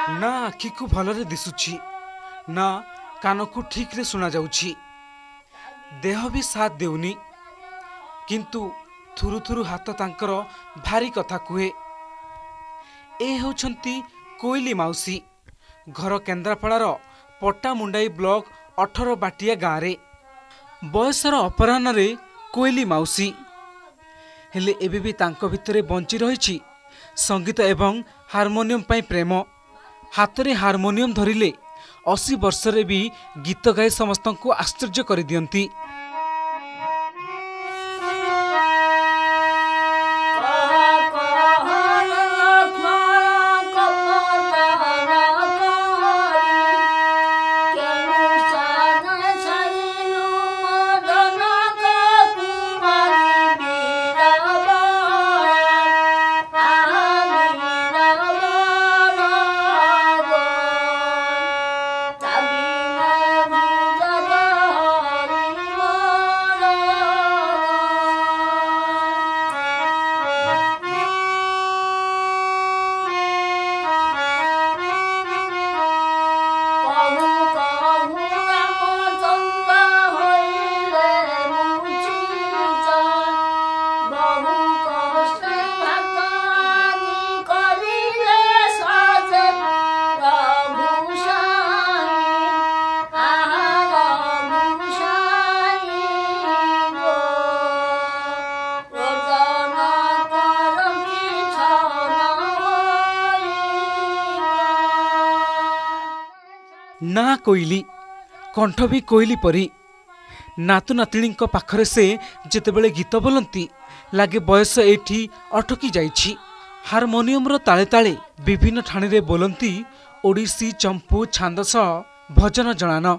ना आखि को भलरे दिशुछि ना कान को ठीक रे सुना जाउछि देह भी साथ देउनी किंतु थुरु थुरु हाथ तांकर भारी कथा कुहे। ए होछंती कोइली माउसी घर केन्द्रापड़ार पट्टामुंडाई ब्लॉक 18 बाटिया गाँव रे बयसर अपराह्न रे कोइली माउसी हेले एबे भी तांको भितरे बंची रहिछि संगीत एवं हारमोनियम पाई प्रेम। हाथ में हारमोनियम धरिले 80 वर्ष रे भी गीत गाई समस्त को आश्चर्य कर दियंती। ना कोइली कंठ भी कोइली परी नातु नातिणी पाखरे से जेतेबेले गीत बोलती लागे बयस एठी अटकी जाइछि। हारमोनियम रो ताले ताले विभिन्न ठाणी रे बोलती ओडिसी चंपू छांद सह भजन जणान।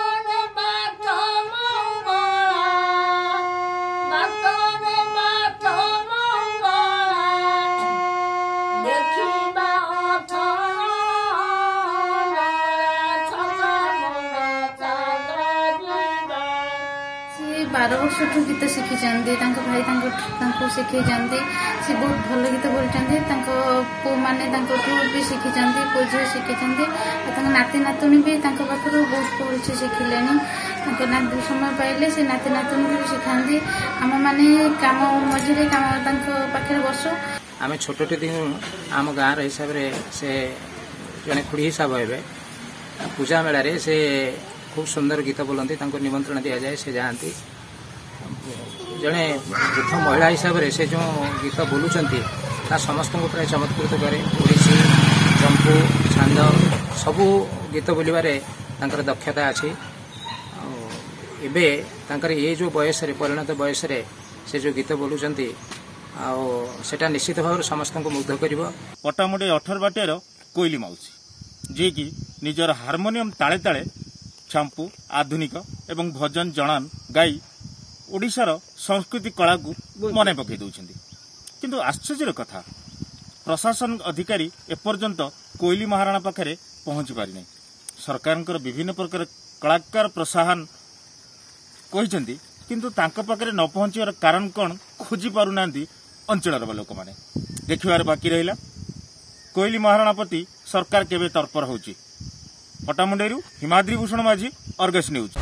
बार वर्ष गीत शिखी भाई शिखी सी बहुत भल गीत बोलते पु मैंने भी शिखी पु झी शिखी नाती नातुणी भी पाखर बहुत भल शिखिले समय पाइले से नाती नातुणी भी शिखाती आम मैंने कम मझे कम पाखे बस आम छोटे दिन आम गाँव हिसाब से जड़े खुड़ी हिसाब हे पूजा मेला से खूब सुंदर गीत बोलती निमंत्रण दि जाए से जाती जड़े वृद्ध महिला हिसाब से जो गीत बोलुंट समस्त को प्राय चमत्कृत करे। ओडिसी चंपू छांद सबू गीत बोलबारे दक्षता अच्छी एबे ये जो बयस परिणत बयस से जो गीत बोलुंट सेटा निश्चित भाव समस्त को मुग्ध कर। पट्टामुंडाई 18 बाटियार कोइली माउसी जी की निजर हारमोनियम ताले ताले चंपू आधुनिक एवं भजन जणान गाई ओडिशार संस्कृति कला को मन पकई दौरान किंतु आश्चर्य कथा प्रशासन अधिकारी एपर्यंत कोइली महाराणा पाखे पहुंची पारि नहीं। सरकार विभिन्न प्रकार कलाकार प्रोत्साहन कहते किंतु तांका पाखे न पहुंचार कारण कौन खोजी पारुना अंचल लोक मैंने देखिबार बाकी रहिला। कोइली महाराणा प्रति सरकार केबे तत्पर होउची। पट्टामुंडाई हिमाद्री भूषण माझी, अर्गस न्यूज।